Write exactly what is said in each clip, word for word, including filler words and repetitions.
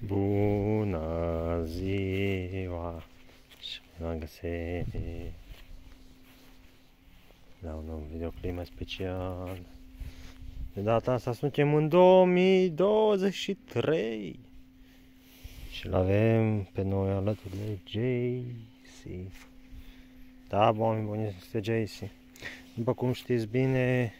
Bună ziua și m-am găsit la un nou videoclip mai special. De data asta suntem în două mii douăzeci și trei și l-avem pe noi alături de J C. Da, bun, bun, este J C. După cum știți bine,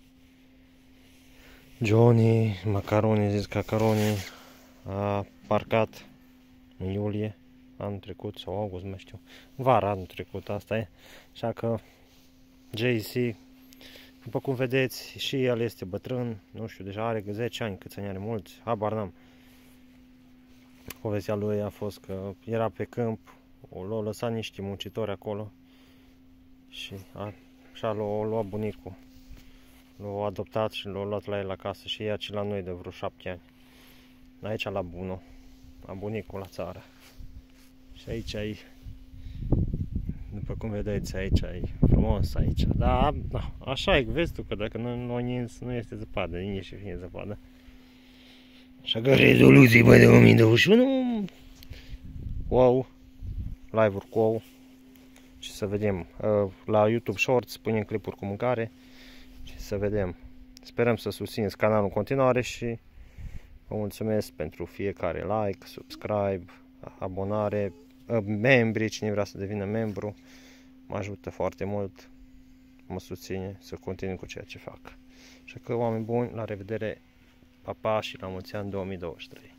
Johnny, Macaroni, zis Cacaroni, a parcat în iulie anul trecut sau august, nu știu, vara anul trecut, asta e. Așa că J C, după cum vedeți, și el este bătrân, nu știu, deja are zece ani, câți ani are, mulți, habar n-am. Povestea lui a fost că era pe câmp, l-au lăsat niște muncitori acolo și așa l-a luat bunicul. L-a adoptat și l-a luat la el acasă și ea și la noi de vreo șapte ani. Aici la Buno, la bunicul la țară. Și aici ai, după cum vedeți, aici e frumos aici. Da, da, așa e, vezi tu că dacă nu, nu, nu este zăpadă, nici și fie zăpadă. Așa că rezoluții pe două mii douăzeci și unu. Wow, live-uri cu wow. Și să vedem, la YouTube Shorts punem clipuri cu mâncare și să vedem. Sperăm să susțineți canalul în continuare și vă mulțumesc pentru fiecare like, subscribe, abonare, membri, cine vrea să devină membru. Mă ajută foarte mult, mă susține să continui cu ceea ce fac. Așa că, oameni buni, la revedere, pa, pa și la mulți ani două mii douăzeci și trei.